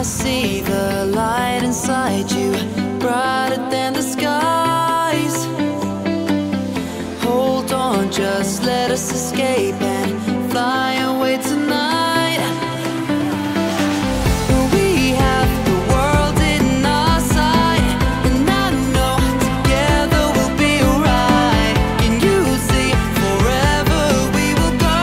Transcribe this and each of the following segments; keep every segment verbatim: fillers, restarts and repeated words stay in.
see the light inside you, brighter than the skies. Hold on, just let us escape and fly away tonight. We have the world in our sight, and I know together we'll be alright. Can you see forever we will go?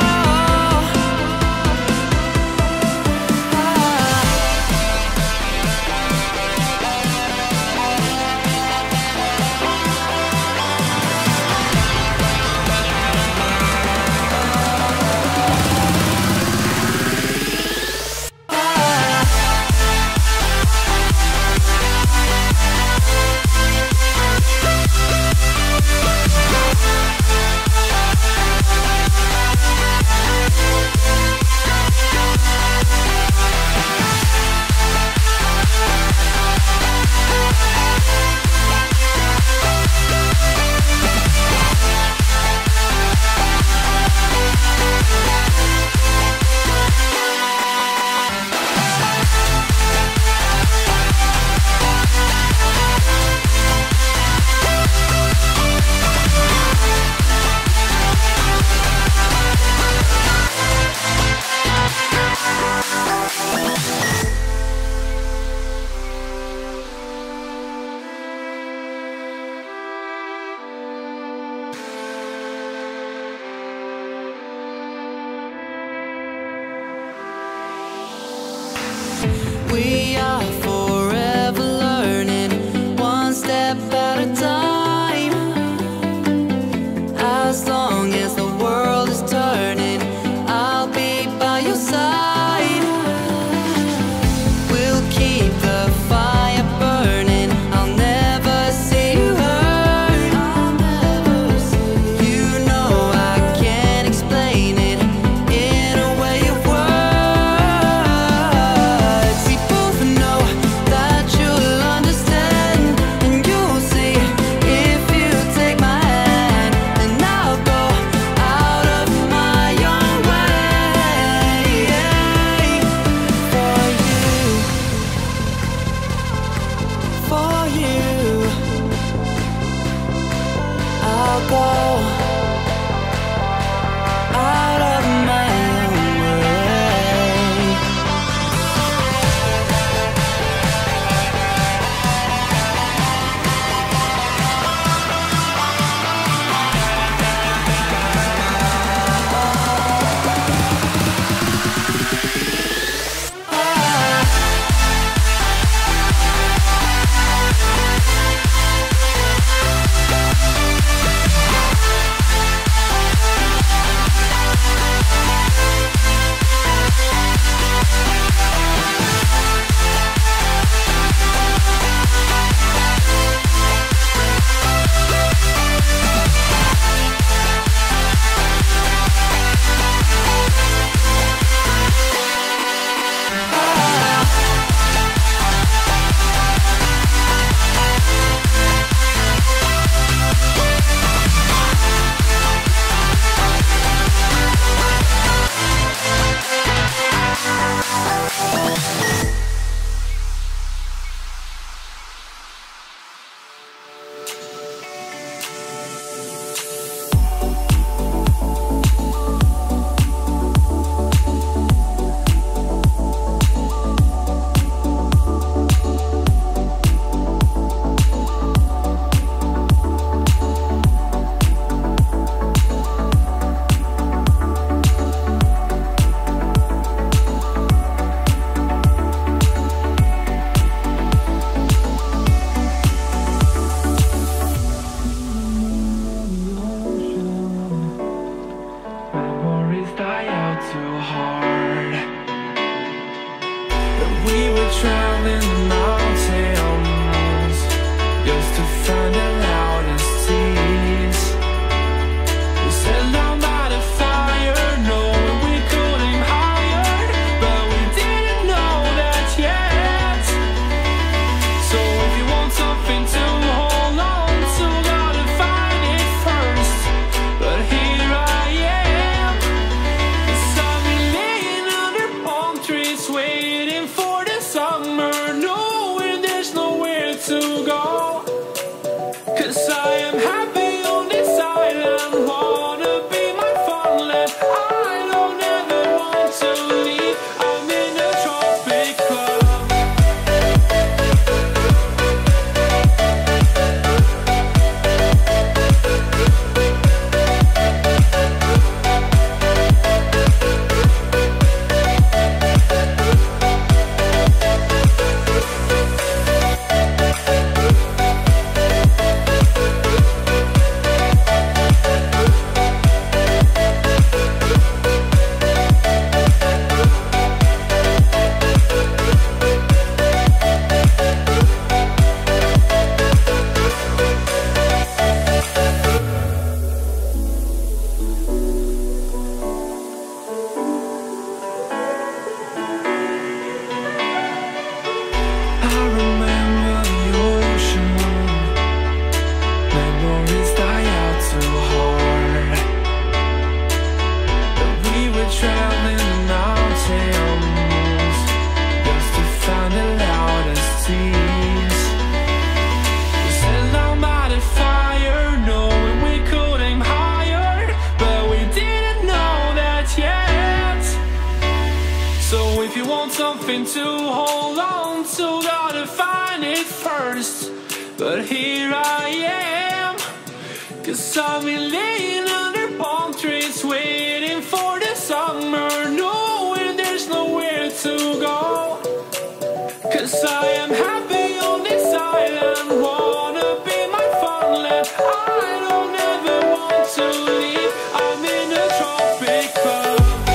want something to hold on to, gotta find it first. But here I am, 'cause I've been laying under palm trees, waiting for the summer, knowing there's nowhere to go. 'Cause I am happy on this island, wanna be my funland. I don't ever want to leave, I'm in a tropic club.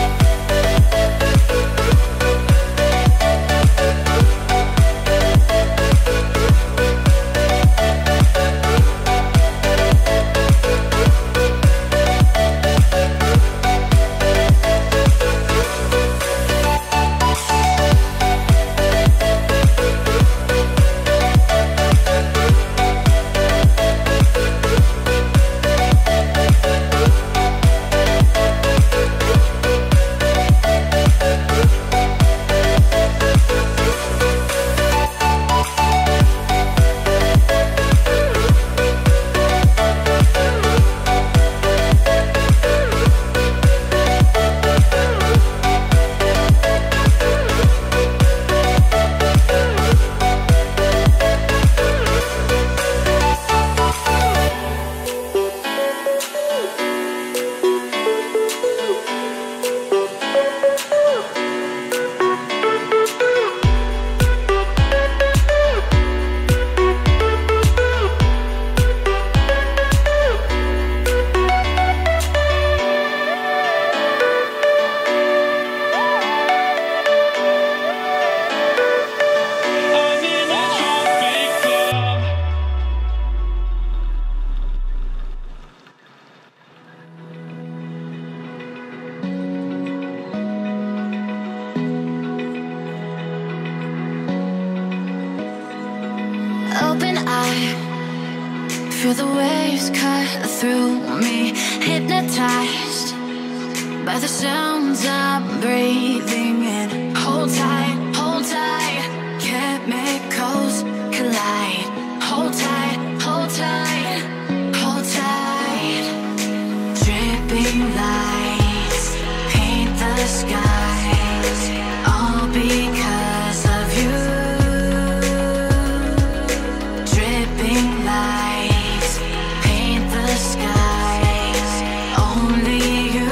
Open eye, feel the waves cut through me, hypnotized by the sounds I'm breathing in. Hold tight, hold tight, chemicals collide. Hold tight, hold tight, hold tight. Dripping lights paint the skies, all because of you. Dripping lights paint the skies, only you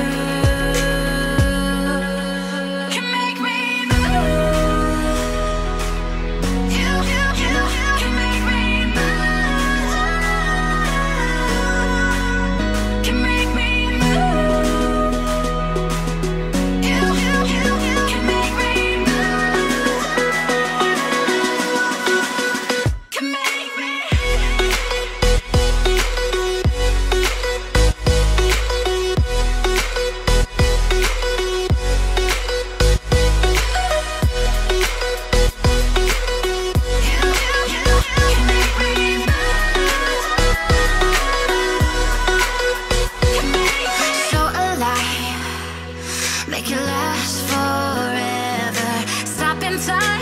can make me move. You, you, you can make me move. Can make me move. You, you, you can make me move. Can make me. So alive, make it last forever. Stop in time.